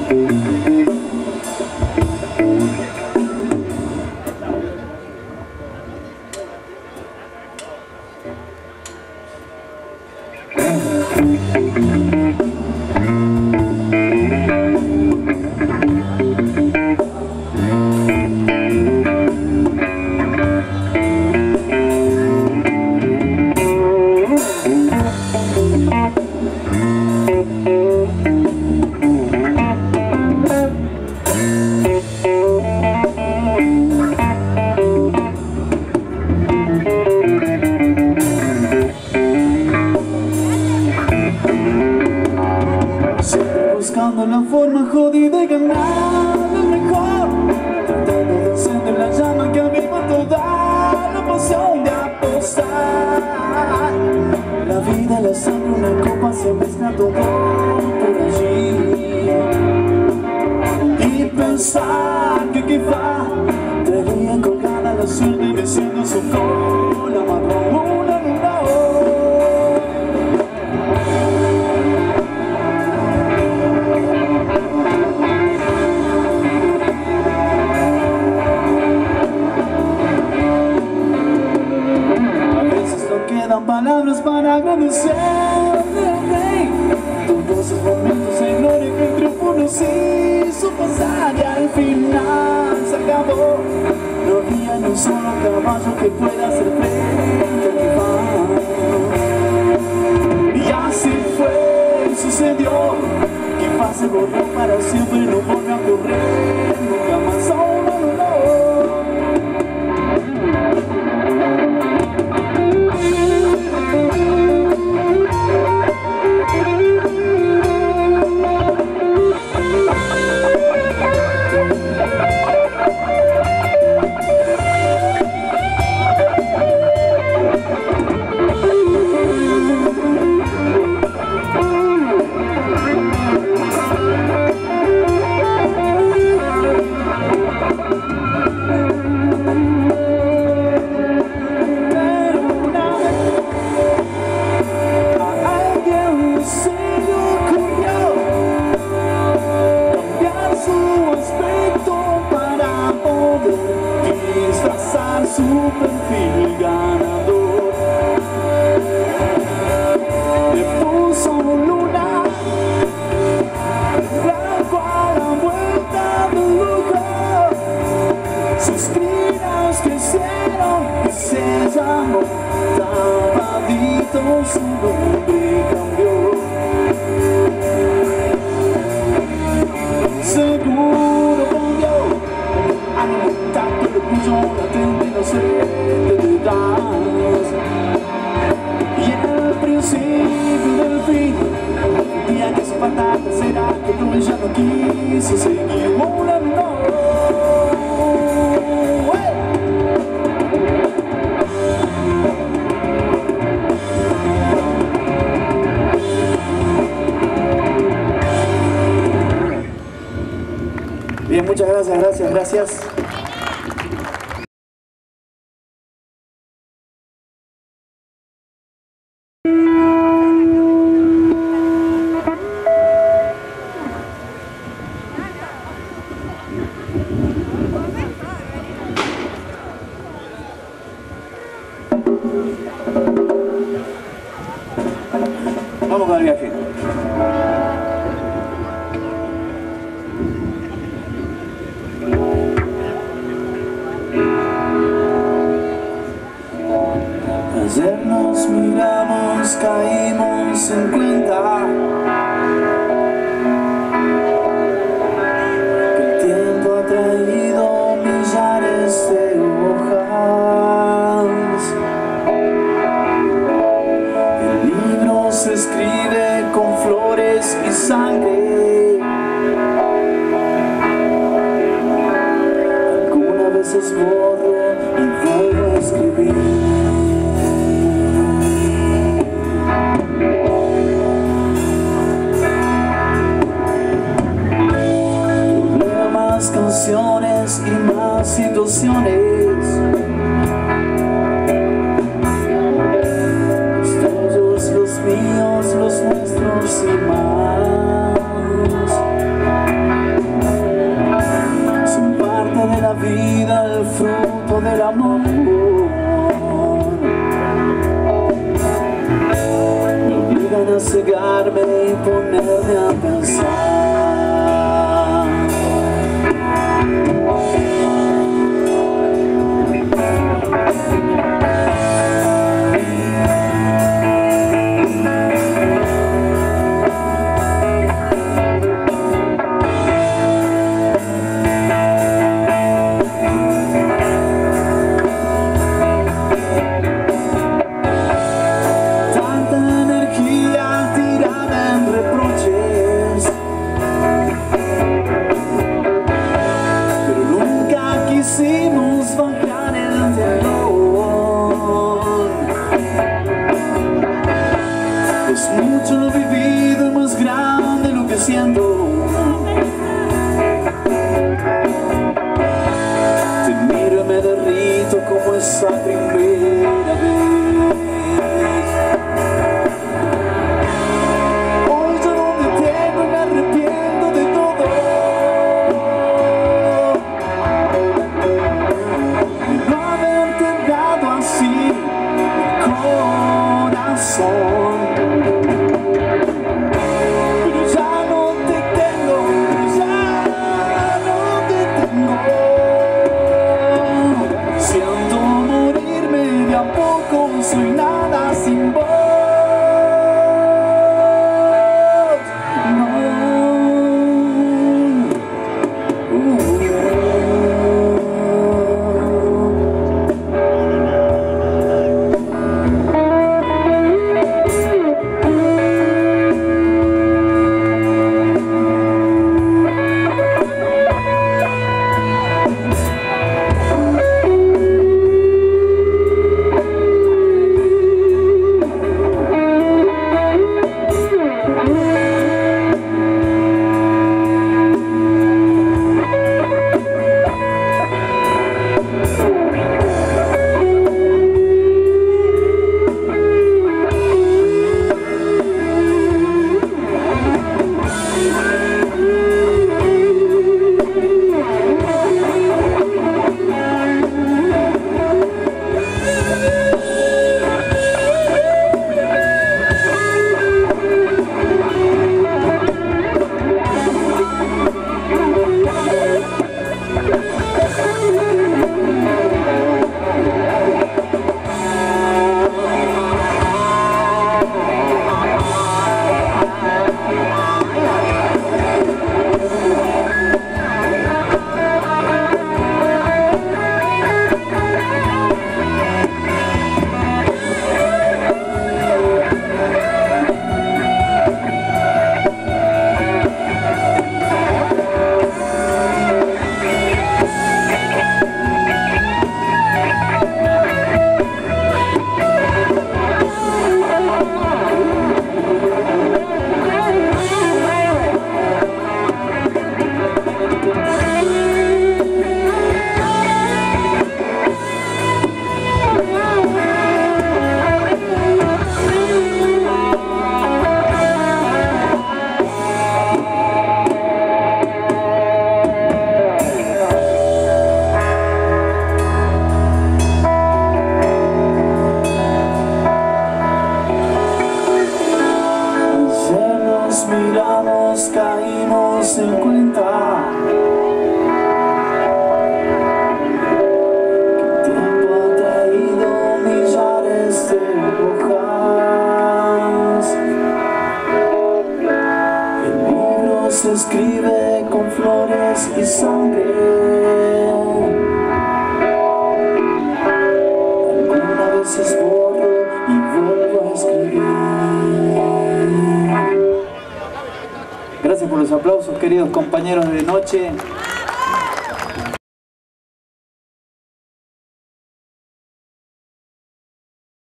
Buscando la forma jodida de ganar lo mejor, tratando de encender la llama que aviva toda la pasión de apostar. La vida, la sangre, una copa, se mezcla todo por allí. Y pensar que quizá tenía colgada la suerte diciendo su cola marrón. Quedan palabras para agradecer al rey todos esos momentos de gloria que el triunfo nos hizo pasar, y al final se acabó. No había ni un solo caballo que pueda hacer frente al rival. Y así fue y sucedió, que pase borró para siempre, no volvió a correr nunca más. Oh, no, no, no. Su perfil ganador, le puso luna blanco a la vuelta del lujo. Sus crinas crecieron y se llamó Tapadito, su nombre cambió. Seguro cambió al contacto el orgullo latente de das. Y el principio del fin, el día que su patata será que tú ya no quiso seguir volando. Bien, muchas gracias. Vamos con el viaje. Ayer nos miramos, caímos en cuenta que el tiempo ha traído millares de hojas. El libro se escribe con flores y sangre. Algunas veces borro y vuelvo a escribir. Canciones y más situaciones, los tuyos, los míos, los nuestros y más. apagarme y ponerme a pensar. Quisimos bajar el telón. Es mucho lo vivido, es más grande lo que siento. Te miro y me derrito como esa primera vez. Hoy ya no me tengo y me arrepiento de todo. Pero ya no te tengo, ya no te tengo. Siento morirme de a poco, soy nada sin vos. No. Miramos, caímos en cuenta que el tiempo ha traído millares de hojas. El libro se escribe con flores y sangre. Algunas veces borro y vuelvo a escribir. Gracias por los aplausos, queridos compañeros de noche.